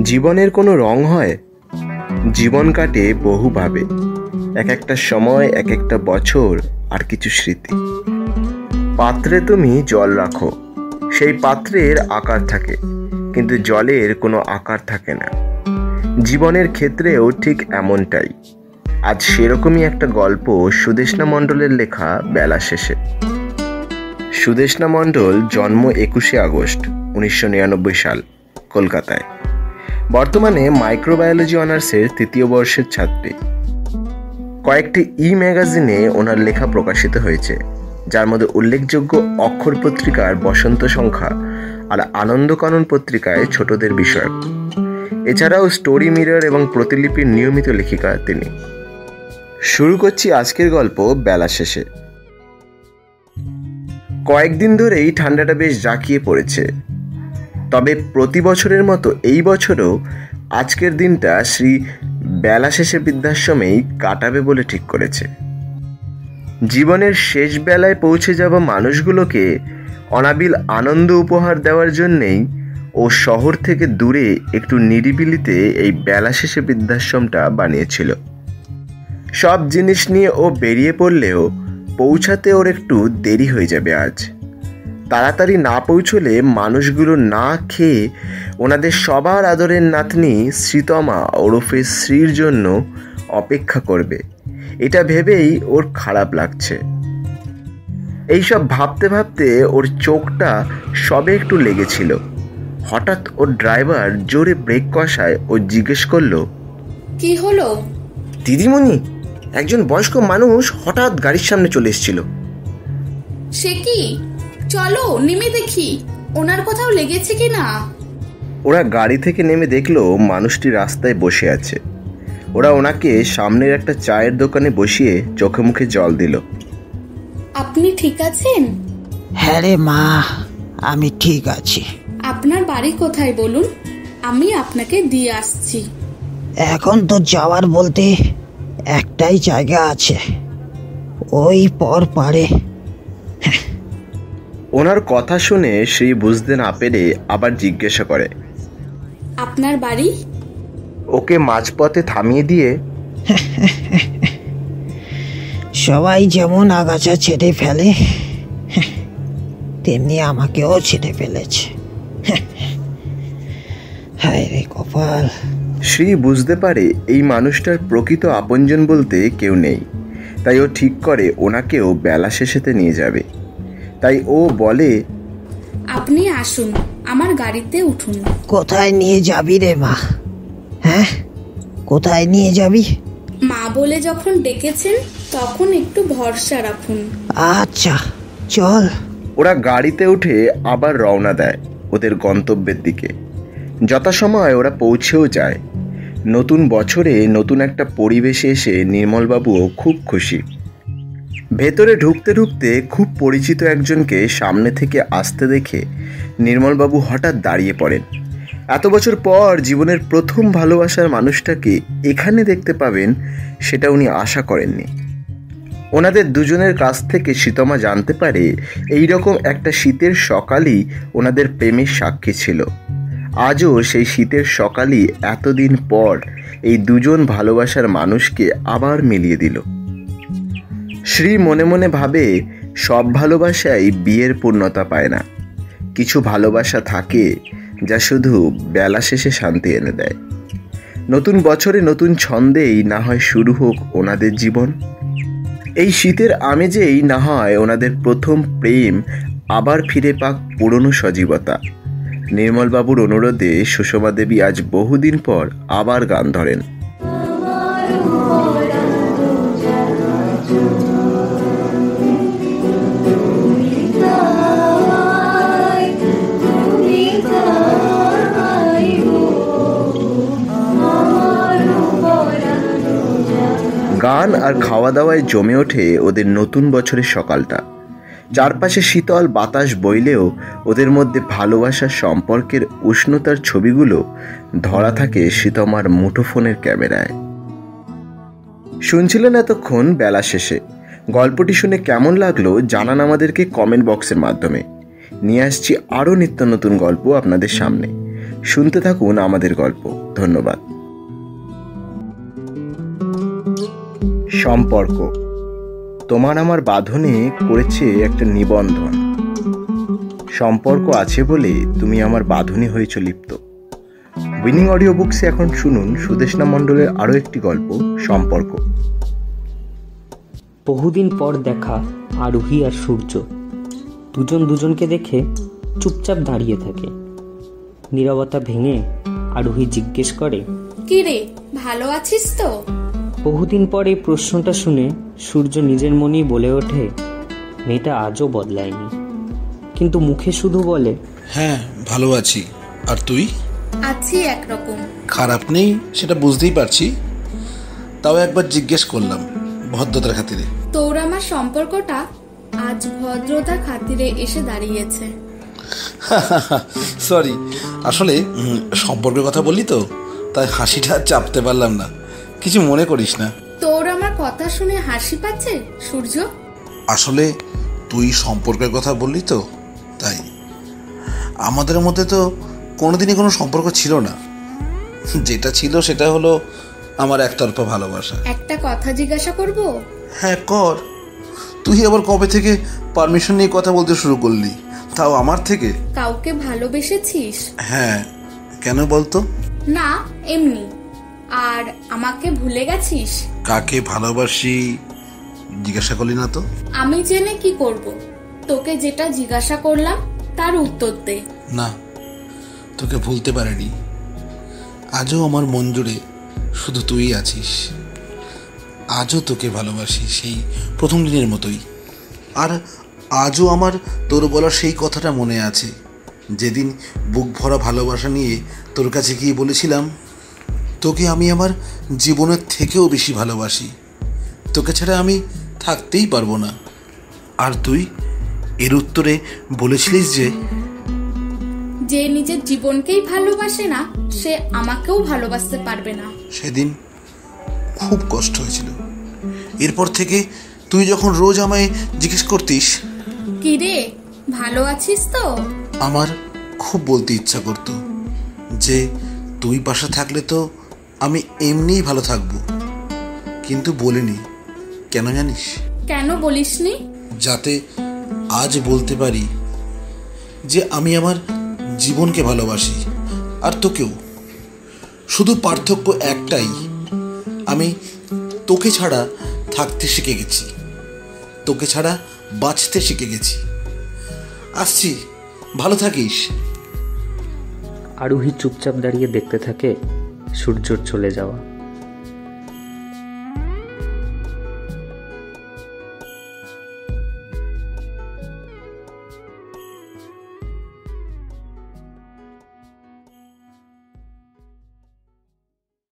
জীবনের কোনো রং হয়? জীবন কাটে বহুভাবে, এক একটা সময়, এক একটা বছর, আর কিছু স্মৃতি। পাত্রে তুমি জল রাখো, সেই পাত্রের আকার থাকে, কিন্তু জলের কোনো আকার থাকে না। জীবনের ক্ষেত্রেও ঠিক এমনটাই। আজ সেরকমই একটা গল্প সুদেষ্ণা মণ্ডলের লেখা বেলা শেষে। সুদেষ্ণা মণ্ডল জন্ম 21শে আগস্ট 1999 সাল, কলকাতায়। বর্তমানে মাইক্রোবায়োলজি অনার্সের 3য় বর্ষের ছাত্রী। কয়েকটি ম্যাগাজিনে ওনার লেখা প্রকাশিত হয়েছে, যার মধ্যে উল্লেখযোগ্য অক্ষর পত্রিকার বসন্ত সংখ্যা আর আনন্দকানন পত্রিকায় ছোটদের বিষয়ক। এছাড়াও স্টোরি মিরর এবং প্রতিলিপির নিয়মিত লেখিকা তিনি। শুরু করছি আজকের গল্প বেলা শেষে। কয়েকদিন ধরেই ঠান্ডাটা বেশ জাঁকিয়ে পড়েছে, তবে প্রতি বছরের মতো এই বছরও আজকের দিনটা শ্রী বেলা শেষে বৃদ্ধাশ্রমেই কাটাবে বলে ঠিক করেছে। জীবনের শেষ বেলায় পৌঁছে যাওয়া মানুষগুলোকে অনাবিল আনন্দ উপহার দেওয়ার জন্যেই ও শহর থেকে দূরে একটু নিরিবিলিতে এই বেলা শেষে বৃদ্ধাশ্রমটা বানিয়েছিল। সব জিনিস নিয়ে ও বেরিয়ে পড়লেও পৌঁছাতে ওর একটু দেরি হয়ে যাবে আজ। তাড়াতাড়ি না পৌঁছলে মানুষগুলো না খেয়ে ওনাদের সবার আদরের নাতনি শ্রীতমা ওরফে শ্রীর জন্য অপেক্ষা করবে, এটা ভেবেই ওর খারাপ লাগছে। এইসব ভাবতে ভাবতে ওর চোখটা সবে একটু লেগেছিল। হঠাৎ ওর ড্রাইভার জোরে ব্রেক কষায় ও জিজ্ঞেস করলো, কি হলো? দিদিমণি, একজন বয়স্ক মানুষ হঠাৎ গাড়ির সামনে চলে এসেছিল। সে কি? চলো নেমে দেখি ওনার কোথাও লেগেছে কিনা। ওরা গাড়ি থেকে নেমে দেখলো মানুষটি রাস্তায় বসে আছে। ওরা ওনাকে সামনের একটা চায়ের দোকানে বসিয়ে চোখে মুখে জল দিল। আপনি ঠিক আছেন? হ্যাঁ রে মা, আমি ঠিক আছি। আপনার বাড়ি কোথায় বলুন, আমি আপনাকে দিয়ে আসছি। এখন তো যাওয়ার বলতে একটাই জায়গা আছে, ওই পর পারে। ওনার কথা শুনে শ্রী বুঝতে না পেরে আবার জিজ্ঞাসা করে, আপনার বাড়ি? ওকে মাঝপথে থামিয়ে দিয়ে, সবাই যেমন আগাছা ছেড়ে ফেলে তেমনি আমাকেও ছেড়ে ফেলেছে। হায় রে কপাল। শ্রী বুঝতে পারে এই মানুষটার প্রকৃত আপনজন বলতে কেউ নেই। তাই ও ঠিক করে ওনাকেও বেলা শেষেতে নিয়ে যাবে। তাই ও বলে, আপনি আসুন, আমার গাড়িতে উঠুন। কোথায় নিয়ে যাবি রে মা? হ্যাঁ, কোথায় নিয়ে যাবি? মা বলে যখন ডেকেছেন তখন একটু ভরসা রাখুন। আচ্ছা চল। ওরা গাড়িতে উঠে আবার রওনা দেয় ওদের গন্তব্যের দিকে। যথাসময় ওরা পৌঁছেও যায়। নতুন বছরে নতুন একটা পরিবেশে এসে নির্মলবাবুও খুব খুশি। ভেতরে ঢুকতে ঢুকতে খুব পরিচিত একজনকে সামনে থেকে আসতে দেখে নির্মলবাবু হঠাৎ দাঁড়িয়ে পড়েন। এত বছর পর জীবনের প্রথম ভালোবাসার মানুষটাকে এখানে দেখতে পাবেন সেটা উনি আশা করেননি। ওনাদের দুজনের কাছ থেকে শ্রীতমা জানতে পারে এইরকম একটা শীতের সকালই ওনাদের প্রেমের সাক্ষী ছিল। আজও সেই শীতের সকালই এতদিন পর এই দুজন ভালোবাসার মানুষকে আবার মিলিয়ে দিল। শ্রী মনে মনে ভাবে, সব ভালোবাসাই বিয়ের পূর্ণতা পায় না। কিছু ভালোবাসা থাকে যা শুধু বেলা শেষে শান্তি এনে দেয়। নতুন বছরে নতুন ছন্দেই না হয় শুরু হোক ওনাদের জীবন। এই শীতের আমেজেই না হয় ওনাদের প্রথম প্রেম আবার ফিরে পাক পুরনো সজীবতা। নির্মলবাবুর অনুরোধে সুষমা দেবী আজ বহুদিন পর আবার গান ধরেন। গান আর খাওয়া দাওয়ায় জমে ওঠে ওদের নতুন বছরের সকালটা। চারপাশে শীতল বাতাস বইলেও ওদের মধ্যে ভালোবাসার সম্পর্কের উষ্ণতার ছবিগুলো ধরা থাকে শ্রীতমার মুঠোফোনের ক্যামেরায়। শুনছিলেন এতক্ষণ বেলা শেষে। গল্পটি শুনে কেমন লাগলো জানান আমাদেরকে কমেন্ট বক্সের মাধ্যমে। নিয়ে আসছি আরও নিত্য নতুন গল্প আপনাদের সামনে। শুনতে থাকুন আমাদের গল্প। ধন্যবাদ। সম্পর্ক তোমার আমার বাঁধনে করেছে একটা নিবন্ধন। সম্পর্ক আছে বলে তুমি আমার বাঁধনে হয়েছ লিপ্ত। উইনিং অডিও বুকসে এখন শুনুন সুদেষ্ণা মণ্ডলের আরও একটি গল্প, সম্পর্ক। বহুদিন পর দেখা আরোহী আর সূর্য দুজন দুজনকে দেখে চুপচাপ দাঁড়িয়ে থাকে। নীরবতা ভেঙে আরোহী জিজ্ঞেস করে, কি রে, ভালো আছিস তো? বহুদিন পর এই প্রশ্নটা শুনে সূর্য নিজের মনেই বলে ওঠে, মেয়েটা আজও বদলায়নি, কিন্তু মুখে শুধু বলে, হ্যাঁ ভালো আছি। আর তুই? আছি একরকম। খারাপ নেই সেটা বুঝতেই পারছি, তাও একবার জিজ্ঞেস করলাম ভদ্রতার খাতিরে। তোর আমার সম্পর্কটা আজ ভদ্রতার খাতিরে এসে দাঁড়িয়েছে। সরি, আসলে সম্পর্কের কথা বললি তো, তাই হাসিটা চাপতে পারলাম না। কিছু মনে করিস না। তোর আমার কথা শুনে হাসি পাচ্ছে সূর্য? আসলে তুই সম্পর্কের কথা বললি তো, তাই। আমাদের মধ্যে তো কোনোদিনই কোনো সম্পর্ক ছিল না। যেটা ছিল সেটা হলো আমার একতরফা ভালোবাসা। একটা কথা জিজ্ঞাসা করব? হ্যাঁ কর। তুই আবার কবে থেকে পারমিশন নিয়ে কথা বলতে শুরু করলি, তাও আমার থেকে? কাউকে ভালোবেসেছিস? হ্যাঁ, কেন বলতো? না, এমনি। আর আমাকে ভুলে গেছিস? কাকে ভালোবাসি জিজ্ঞাসা করলি না তো? আমি জেনে কি করব? তোকে যেটা জিজ্ঞাসা করলাম তার উত্তর দে। না, তোকে ভুলতে পারিনি। আজও আমার মন জুড়ে শুধু তুই আছিস। আজও তোকে ভালোবাসি সেই প্রথম দিনের মতোই। আর আজও আমার তোর বলা সেই কথাটা মনে আছে, যেদিন বুক ভরা ভালোবাসা নিয়ে তোর কাছে গিয়ে বলেছিলাম, তোকে আমি আমার জীবনের থেকেও বেশি ভালোবাসি, তোকে ছাড়া আমি থাকতেই পারবো না। আর তুই এর উত্তরে বলেছিলিস যে নিজের জীবনকেই ভালোবাসে না সে আমাকেও ভালোবাসতে পারবে না। সেদিন খুব কষ্ট হয়েছিল। এরপর থেকে তুই যখন রোজ আমায় জিজ্ঞেস করতিস, কি রে, ভালো আছিস তো, আমার খুব বলতে ইচ্ছা করতো যে তুই পাশে থাকলে তো আমি এমনিই ভালো থাকবো, কিন্তু বলিনি। কেন জানিস? কেন বলিসনি? যাতে আজ বলতে পারি যে আমি আমার জীবনকে ভালোবাসি, আর তোকেও। শুধু পার্থক্য একটাই, আমি তোকে ছাড়া থাকতে শিখে গেছি, তোকে ছাড়া বাঁচতে শিখে গেছি। আসছি, ভালো থাকিস। আরোহী চুপচাপ দাঁড়িয়ে দেখতে থাকে সূর্যর চলে যাওয়া।